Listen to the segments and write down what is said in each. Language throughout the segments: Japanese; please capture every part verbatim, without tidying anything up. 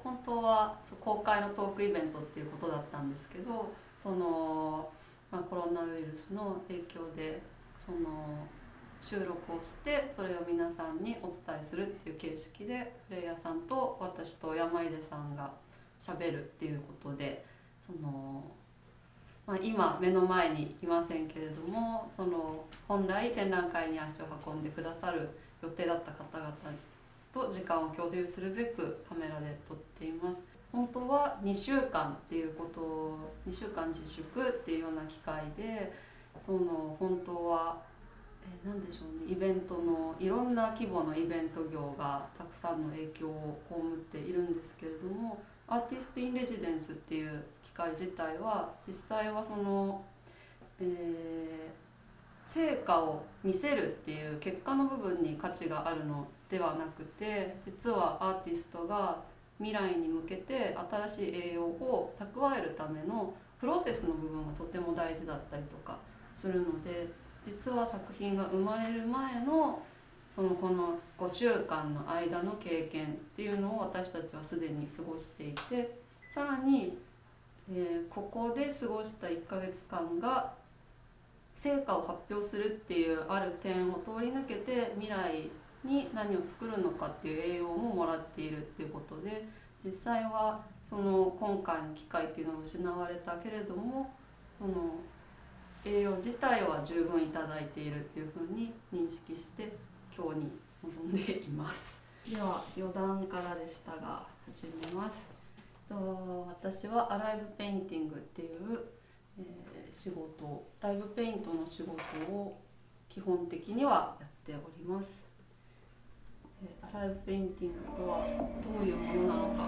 本当は公開のトークイベントっていうことだったんですけど、その、まあ、コロナウイルスの影響でその収録をしてそれを皆さんにお伝えするっていう形式でプレイヤーさんと私と山出さんがしゃべるっていうことで、その、まあ、今目の前にいませんけれども、その本来展覧会に足を運んでくださる予定だった方々と時間を共有するべくカメラで撮っています。本当はにしゅうかんっていうことをにしゅうかん自粛っていうような機会で、その本当はえ何でしょうね、イベントのいろんな規模のイベント業がたくさんの影響を被っているんですけれども、アーティスト・イン・レジデンスっていう機会自体は実際はその、えー成果を見せるっていう結果の部分に価値があるのではなくて、実はアーティストが未来に向けて新しい栄養を蓄えるためのプロセスの部分がとても大事だったりとかするので、実は作品が生まれる前のそのこのごしゅうかんの間の経験っていうのを私たちはすでに過ごしていて、さらに、えーここで過ごしたいっかげつかんが成果を発表するっていうある点を通り抜けて未来に何を作るのかっていう栄養ももらっているっていうことで、実際はその今回の機会っていうのが失われたけれども、その栄養自体は十分いただいているっていうふうに認識して今日に臨んでいます。では余談からでしたが始めます。と私はアライブペインティングっていうえー仕事、ライブペイントの仕事を基本的にはやっております。えーアライブペインティングとはどういうものなのか、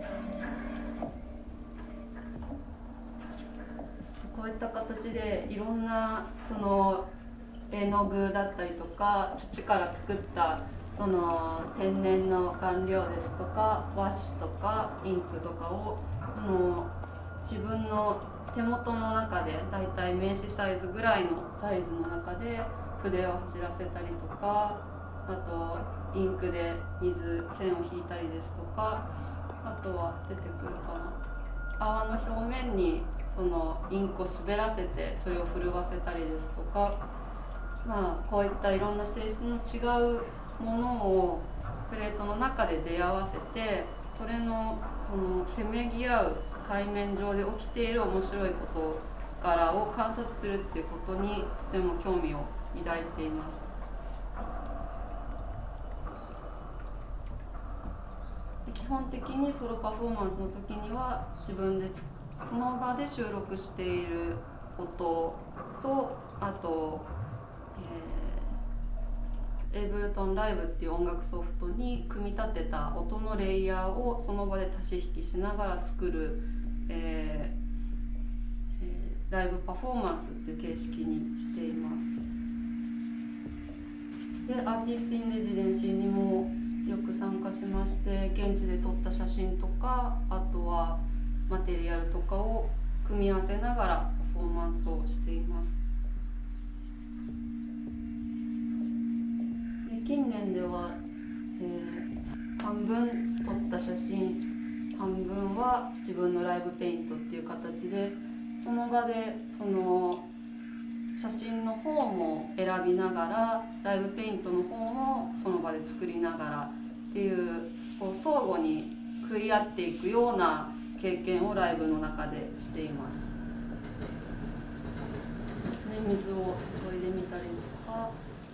こういった形でいろんなその絵の具だったりとか土から作ったその天然の顔料ですとか和紙とかインクとかをその自分の手元の中でだいたい名刺サイズぐらいのサイズの中で筆を走らせたりとか、あとインクで水線を引いたりですとか、あとは出てくるかな、泡の表面にそのインクを滑らせてそれを震わせたりですとか、まあこういったいろんな性質の違うものをプレートの中で出会わせて、それのそのせめぎ合う海面上で起きている面白い事柄を観察するっていうことにとても興味を抱いています。基本的にソロパフォーマンスの時には自分でその場で収録している音と、あと、えー、エイブルトンライブっていう音楽ソフトに組み立てた音のレイヤーをその場で足し引きしながら作る、えーえー、ライブパフォーマンスっていう形式にしています。でアーティスティンレジデンシーにもよく参加しまして、現地で撮った写真とか、あとはマテリアルとかを組み合わせながらパフォーマンスをしています。で近年では、えー、半分撮った写真、半分は自分のライブペイントっていう形で、その場でその写真の方も選びながらライブペイントの方もその場で作りながらっていう、こう相互に食い合っていくような経験をライブの中でしています。水を注いでみたりとか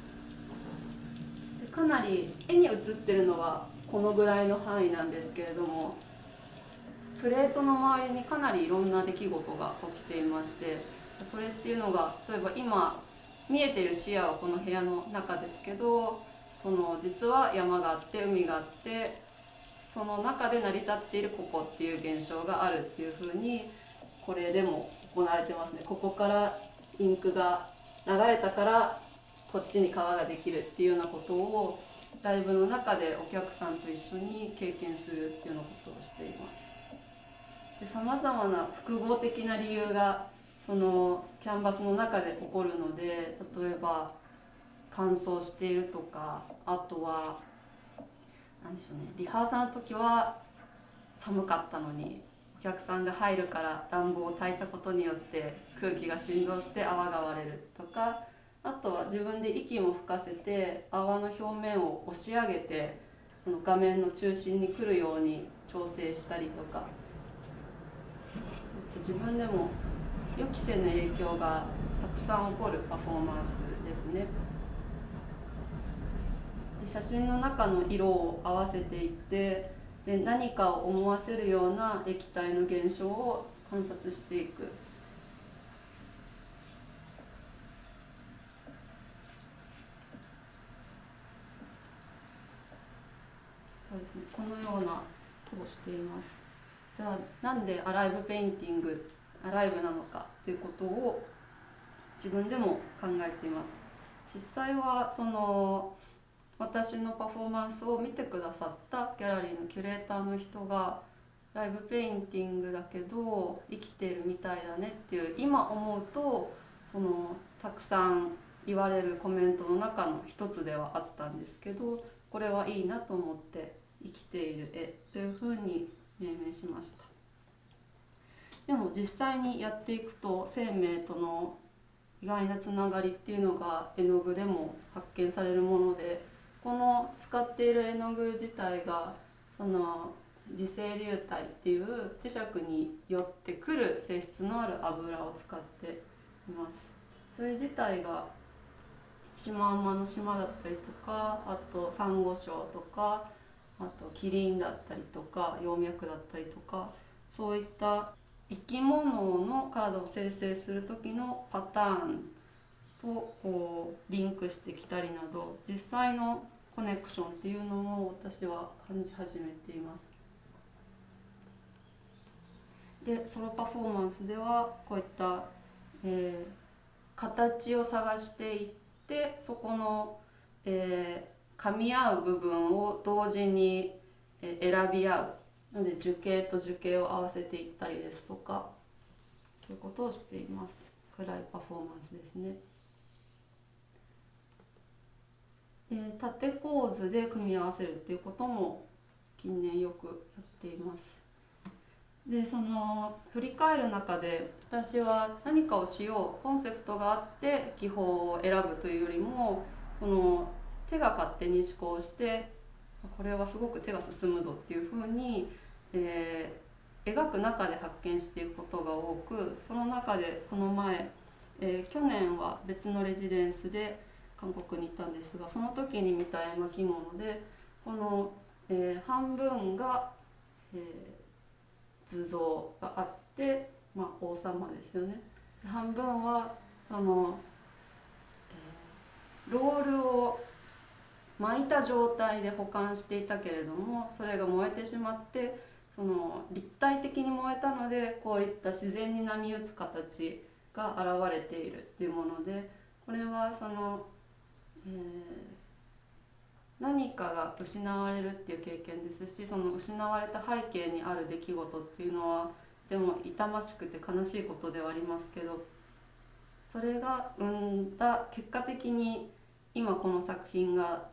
で、かなり絵に写ってるのはこのぐらいの範囲なんですけれども、プレートの周りにかなりいろんな出来事が起きていまして、それっていうのが例えば今見えている視野はこの部屋の中ですけど、その実は山があって海があって、その中で成り立っているここっていう現象があるっていうふうにこれでも行われてますね。ここからインクが流れたからこっちに川ができるっていうようなことをライブの中でお客さんと一緒に経験するっていうようなことをしています。さまざまな複合的な理由がそのキャンバスの中で起こるので、例えば乾燥しているとか、あとは何でしょうね、リハーサルの時は寒かったのにお客さんが入るから暖房を焚いたことによって空気が振動して泡が割れるとか、あとは自分で息も吹かせて泡の表面を押し上げてこの画面の中心に来るように調整したりとか、自分でも予期せぬ影響がたくさん起こるパフォーマンスですね。で写真の中の色を合わせていって、で何かを思わせるような液体の現象を観察していく。そうですね、このようなことをしています。じゃあなんでアライブペインティングアライブなのかということを自分でも考えています。実際はその私のパフォーマンスを見てくださったギャラリーのキュレーターの人がライブペインティングだけど生きているみたいだねっていう今思うとそのたくさん言われるコメントの中の一つではあったんですけど、これはいいなと思って生きている絵というふうに命名しました。でも実際にやっていくと生命との意外なつながりっていうのが絵の具でも発見されるもので、この使っている絵の具自体がその磁性流体っていう磁石に寄ってくる性質のある油を使っています。それ自体がシマウマの島だったりとか、あとサンゴ礁とか、あとキリンだったりとか葉脈だったりとか、そういった生き物の体を生成する時のパターンとこうリンクしてきたりなど、実際のコネクションっていうのも私は感じ始めています。でソロパフォーマンスではこういった、えー、形を探していってそこの、えー、噛み合う部分を同時に選び合うなので樹形と樹形を合わせていったりですとか、そういうことをしています。暗いパフォーマンスですね。で縦構図で組み合わせるっていうことも近年よくやっています。でその振り返る中で私は何かをしようコンセプトがあって技法を選ぶというよりも、その手が勝手に思考してこれはすごく手が進むぞっていうふうに、えー、描く中で発見していくことが多く、その中でこの前、えー、去年は別のレジデンスで韓国に行ったんですが、その時に見た絵巻物でこの、えー、半分が、えー、図像があって、まあ、王様ですよね。半分はその、えー、ロールを巻いた状態で保管していたけれども、それが燃えてしまってその立体的に燃えたのでこういった自然に波打つ形が現れているっていうもので、これはその、えー、何かが失われるっていう経験ですし、その失われた背景にある出来事っていうのはでも痛ましくて悲しいことではありますけど、それが生んだ結果的に今この作品が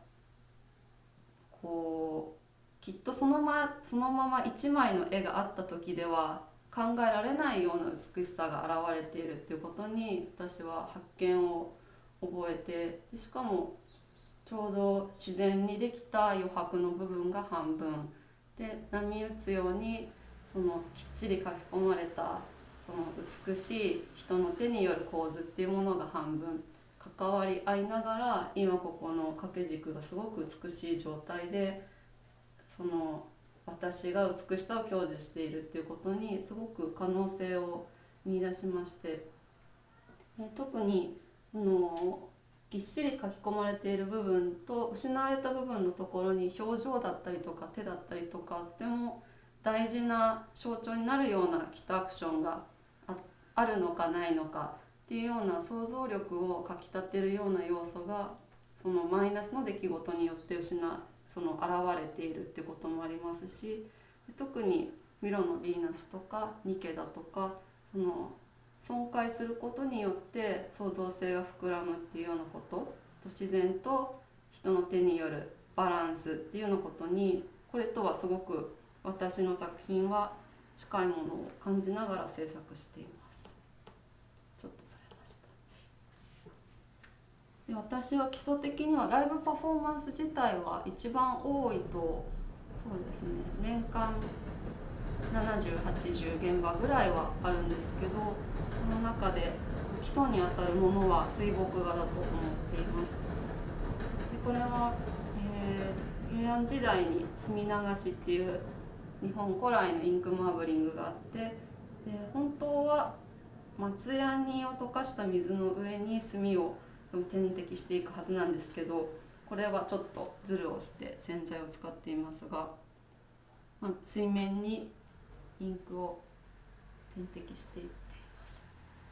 こうきっとそのま、そのまま一枚の絵があった時では考えられないような美しさが現れているっていうことに私は発見を覚えて、しかもちょうど自然にできた余白の部分が半分で波打つようにそのきっちり書き込まれたその美しい人の手による構図っていうものが半分関わり合いながら、今ここの掛け軸がすごく美しい状態でその私が美しさを享受しているっていうことにすごく可能性を見出しまして、特にあのぎっしり書き込まれている部分と失われた部分のところに表情だったりとか手だったりとかとても大事な象徴になるようなキットアクションが あ, あるのかないのかっていうような想像力をかきたてるような要素がそのマイナスの出来事によって失その現れているってこともありますし、特にミロのヴィーナスとかニケだとかその損壊することによって創造性が膨らむっていうようなことと自然と人の手によるバランスっていうようなことにこれとはすごく私の作品は近いものを感じながら制作しています。ちょっとそれました。で、私は基礎的にはライブパフォーマンス自体は一番多いと、そうですね、年間ななじゅう、はちじゅう現場ぐらいはあるんですけど、その中で基礎にあたるものは水墨画だと思っています。で、これは、えー、平安時代に墨流しっていう日本古来のインクマーブリングがあって、で本当は松ヤニを溶かした水の上に墨を点滴していくはずなんですけど、これはちょっとズルをして洗剤を使っていますが、まあ、水面にインクを点滴していっています。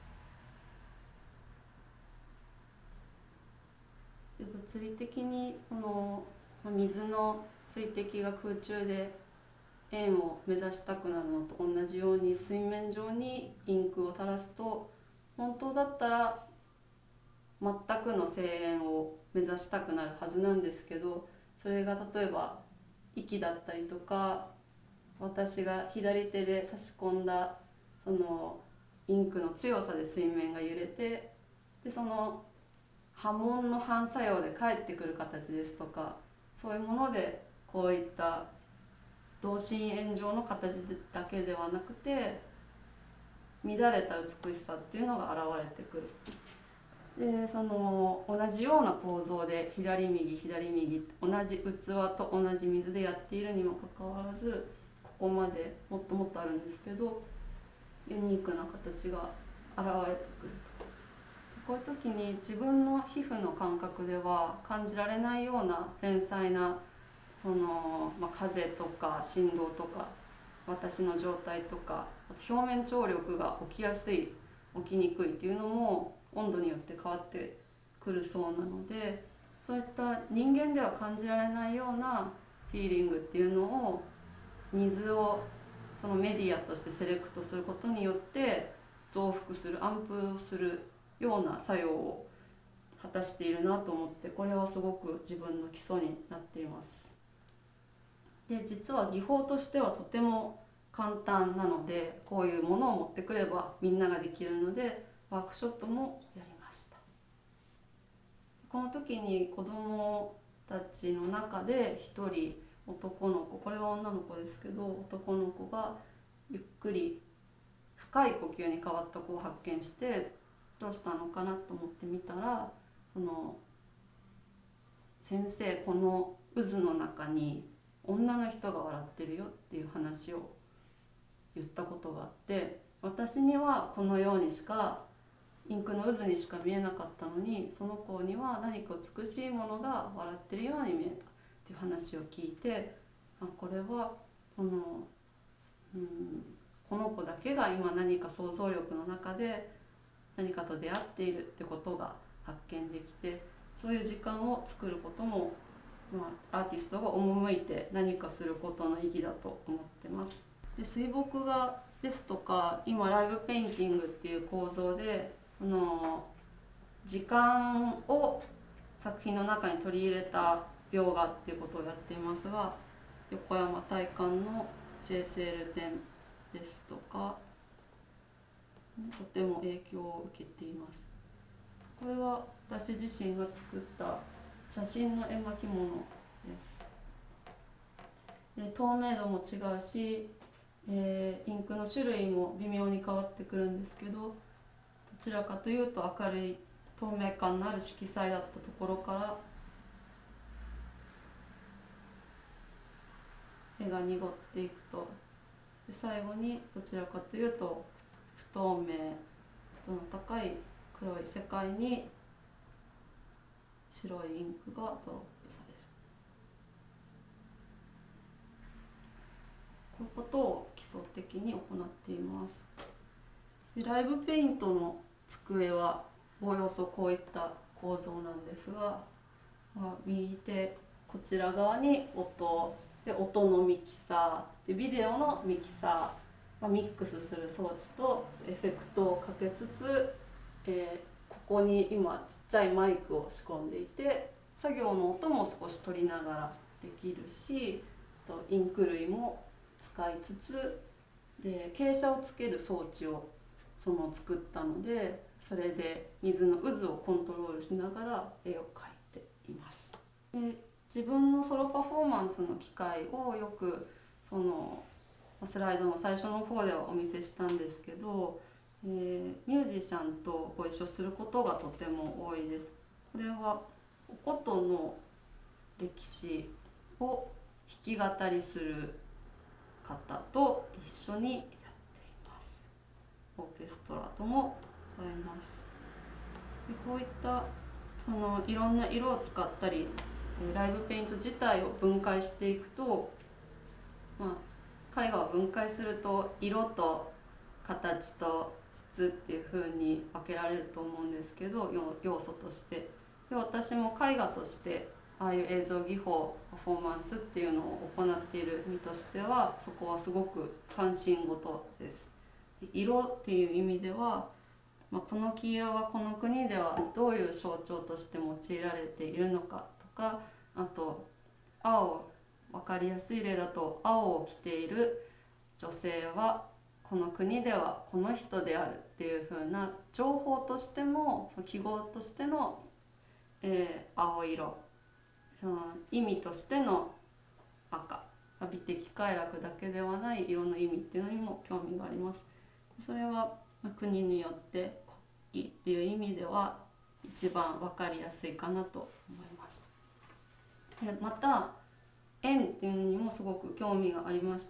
で、物理的にこの水の水滴が空中で円を目指したくなるのと同じように、水面上にインクを垂らすと本当だったら全くの静円を目指したくなるはずなんですけど、それが例えば息だったりとか、私が左手で差し込んだそのインクの強さで水面が揺れて、でその波紋の反作用で返ってくる形ですとか、そういうものでこういった同心円状の形だけではなくて乱れた美しさっていうのが現れてくる。でその同じような構造で左右左右同じ器と同じ水でやっているにもかかわらず、ここまでもっともっとあるんですけど、ユニークな形が現れてくると。こういう時に自分の皮膚の感覚では感じられないような繊細なその、まあ、風とか振動とか私の状態とか、あと表面張力が起きやすい起きにくいっていうのも温度によって変わってくるそうなので、そういった人間では感じられないようなフィーリングっていうのを水をそのメディアとしてセレクトすることによって増幅する、アンプするような作用を果たしているなと思って、これはすごく自分の基礎になっています。で実は技法としてはとても簡単なので、こういうものを持ってくればみんなができるのでワークショップもやりました。この時に子どもたちの中で一人男の子、これは女の子ですけど、男の子がゆっくり深い呼吸に変わった子を発見して、どうしたのかなと思ってみたら、その先生、この渦の中に女の人が笑ってるよっていう話を言ったことがあって、私にはこのようにしかインクの渦にしか見えなかったのに、その子には何か美しいものが笑ってるように見えたっていう話を聞いて、あ、これはこの、うん、この子だけが今何か想像力の中で何かと出会っているってことが発見できて、そういう時間を作ることも、まあ、アーティストが赴いて何かすることの意義だと思ってます。で水墨画ですとか、今ライブペインティングっていう構造でその時間を作品の中に取り入れた描画っていうことをやっていますが、横山大観の生成ル展ですとかとても影響を受けています。これは私自身が作った写真の絵巻物です。で透明度も違うし、えー、インクの種類も微妙に変わってくるんですけど、どちらかというと明るい透明感のある色彩だったところから絵が濁っていくと、で最後にどちらかというと不透明度の高い黒い世界に白いインクがドロップされる。こういうことを基礎的に行っています。でライブペイントの机はおおよそこういった構造なんですが、まあ、右手こちら側に音で音のミキサーでビデオのミキサー、まあ、ミックスする装置とエフェクトをかけつつ、えーここに今ちっちゃいマイクを仕込んでいて、作業の音も少し取りながらできるし、インク類も使いつつで傾斜をつける装置をその作ったので、それで水の渦をコントロールしながら絵を描いています。で自分のソロパフォーマンスの機会をよくそのスライドの最初の方ではお見せしたんですけど、えー、ミュージシャンとご一緒することがとても多いです。これはお琴の歴史を弾き語りする方と一緒にやっています。オーケストラともございます。でこういったそのいろんな色を使ったりライブペイント自体を分解していくと、まあ、絵画を分解すると色と形と質っていう風に分けられると思うんですけど、要素として。で私も絵画としてああいう映像技法パフォーマンスっていうのを行っている身としては、そこはすごく関心事です。で色っていう意味では、まあ、この黄色がこの国ではどういう象徴として用いられているのかとか、あと青、分かりやすい例だと青を着ている女性はこの国ではこの人であるっていう風な情報としても、その記号としての、えー、青色、その意味としての赤、美的快楽だけではない色の意味っていうのにも興味があります。それは国によって国旗っていう意味では一番分かりやすいかなと思います。でまた円っていうのにもすごく興味がありまして、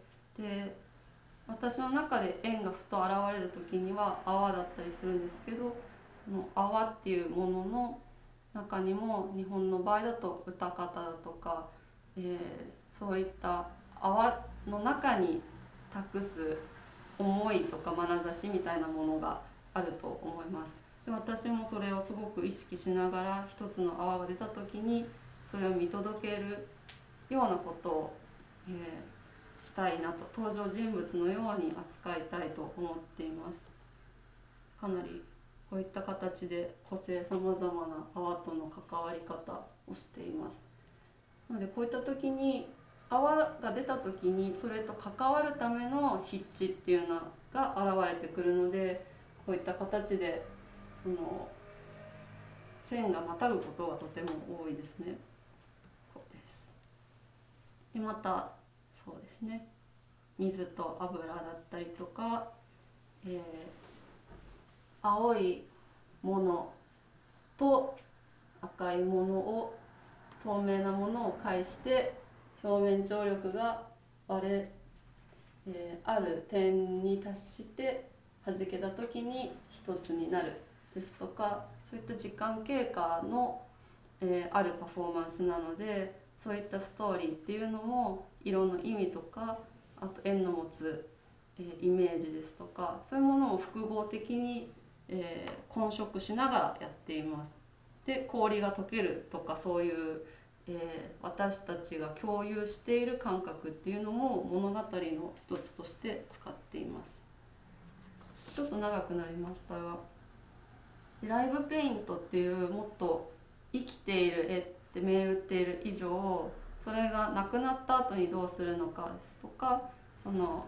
で私の中で円がふと現れる時には泡だったりするんですけど、その泡っていうものの中にも日本の場合だと歌方だとか、えー、そういった泡の中に託す思いとか眼差しみたいなものがあると思います。で私もそれをすごく意識しながら、一つの泡が出た時にそれを見届けるようなことを、えー、したいなと、登場人物のように扱いたいと思っています。かなりこういった形で個性さまざまな泡との関わり方をしています。なのでこういった時に泡が出た時にそれと関わるための筆致っていうのが現れてくるので、こういった形でその線がまたぐことがとても多いですね。こうです。でまたそうですね、水と油だったりとか、えー、青いものと赤いものを透明なものを介して表面張力が割れ、えー、ある点に達して弾けた時に一つになるですとか、そういった時間経過の、えー、あるパフォーマンスなので、そういったストーリーっていうのも色の意味とか、あと円の持つ、えー、イメージですとか、そういうものを複合的に、えー、混色しながらやっています。で氷が溶けるとか、そういう、えー、私たちが共有している感覚っていうのも物語の一つとして使っています。ちょっと長くなりましたが、ライブペイントっていうもっと生きている絵って銘打っている以上、それがなくなった後にどうするのかですとか、その、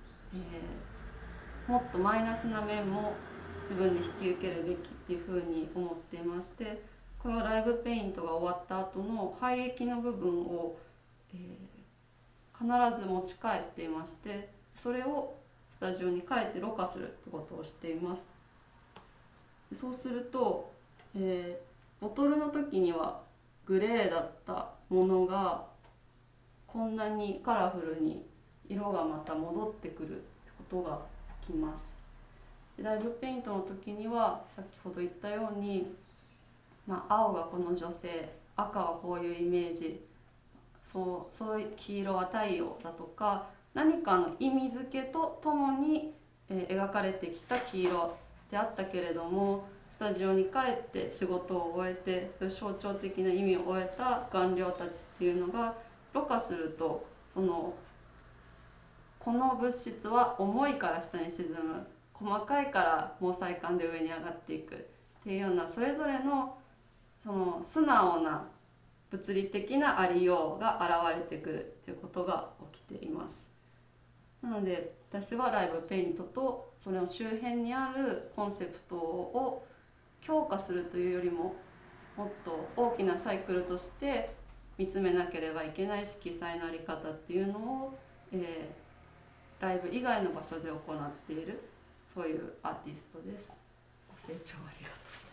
えー、もっとマイナスな面も自分で引き受けるべきっていうふうに思っていまして、これはライブペイントが終わった後の廃液の部分を、えー、必ず持ち帰っていまして、それをスタジオに帰ってろ過するってことをしています。そうすると、えー、ボトルの時にはグレーだったものがこんなにカラフルに色がまた戻ってくることが起きます。ライブペイントの時には先ほど言ったように、まあ、青がこの女性、赤はこういうイメージ、そう、そういう黄色は太陽だとか、何かの意味付けとともに、えー、描かれてきた黄色であったけれども、スタジオに帰って仕事を終えて、そういう象徴的な意味を終えた顔料たちっていうのがろ過すると、そのこの物質は重いから下に沈む、細かいから毛細管で上に上がっていくっていうような、それぞれのその素直な物理的なありようが現れてくるっていうことが起きています。 なので私はライブペイントとそれの周辺にあるコンセプトを強化するというよりももっと大きなサイクルとして見つめなければいけない色彩の在り方っていうのを、えー、ライブ以外の場所で行っているそういうアーティストです。ご清聴ありがとうございます。